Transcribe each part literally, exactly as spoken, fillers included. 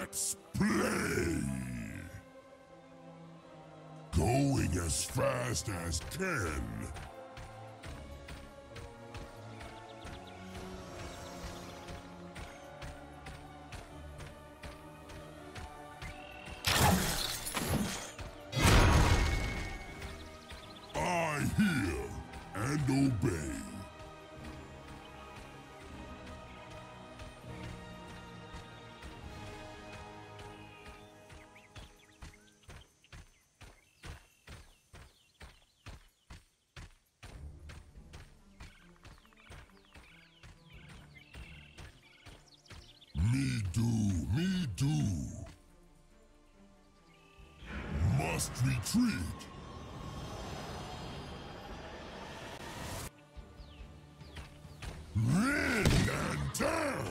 Let's play! Going as fast as can. I hear and obey. Me do, me do. Must retreat. Rin and tear.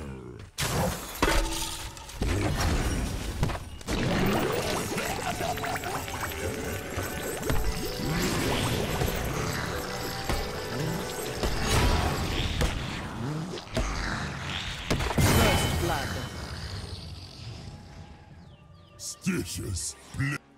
First blood. Stitches.